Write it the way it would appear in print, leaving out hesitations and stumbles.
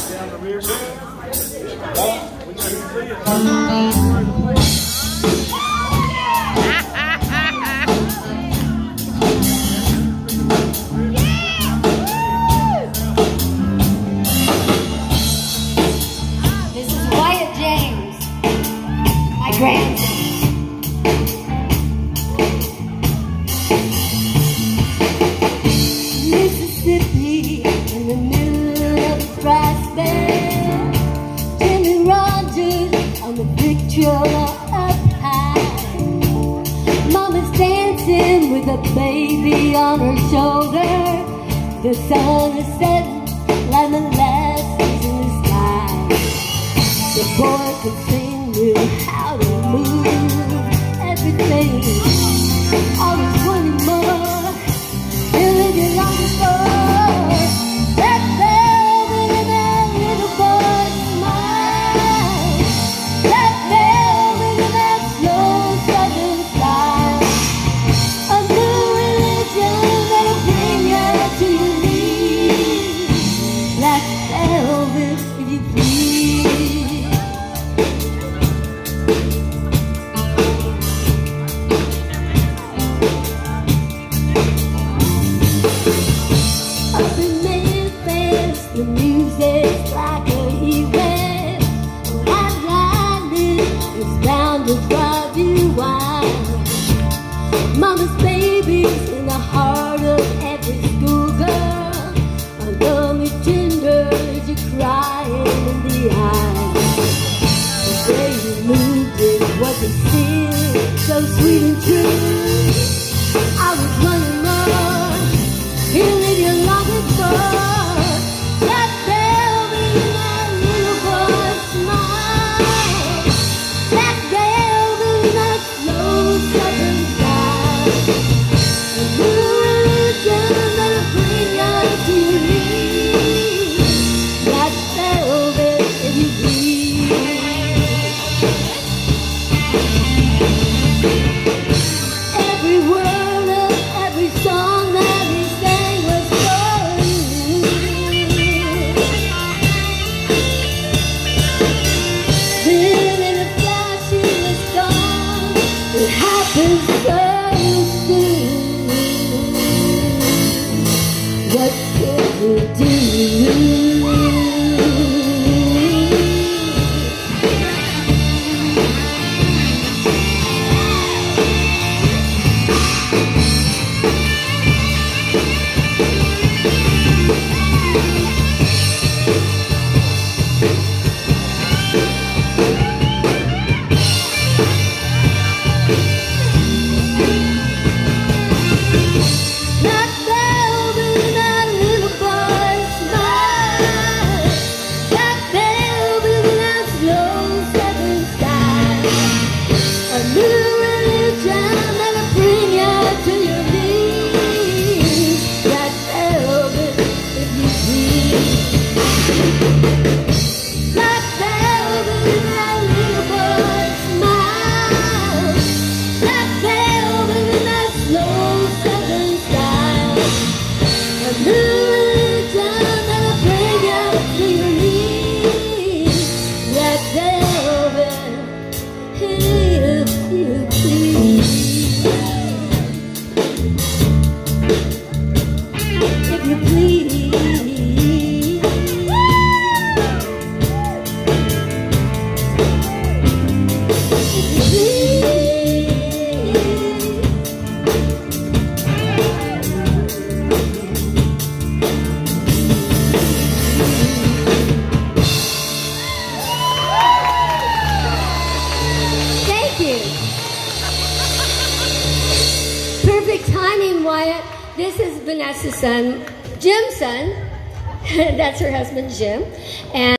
Mississippi, in the middle of the rice bed, Jimmy Rogers on the Victrola up high. Mama's dancing with a baby on her shoulder. The sun is setting like molasses in the sky. The boy could sing, knew how to move everything. Always wanting more, feeling you long for. That velvet in that little boy's smile. That velvet in that slow southern style. A new religion that'll bring you to your knees. Black velvet, if you please. Up in Memphis, the music's like a heat wave. That lightning is bound to drive you wild. Mama's baby's in the heart of every schoolgirl. I love me tender as you're crying in the eyes. The way you moved it was a sin, so sweet and true. I was running more, feeling you longing for. That velvet in that little boy's smile. That velvet in that slow southern style. A new religion that'll bring you to your knees. That velvet, if you please. Every word of every song that he sang was for you. Then in a flash he was gone. It happened so soon. What could you do? That velvet in that little boy's smile. That velvet in that slow southern style. A new religion that'll bring you to your knees. That velvet, if you please. That velvet in that little boy's smile. That velvet in that slow southern style. A new religion that'll bring you to your knees. That velvet, if you please. If you please. Thank you. Perfect timing, Wyatt. This is Vanessa's son, Jim's son. That's her husband, Jim. And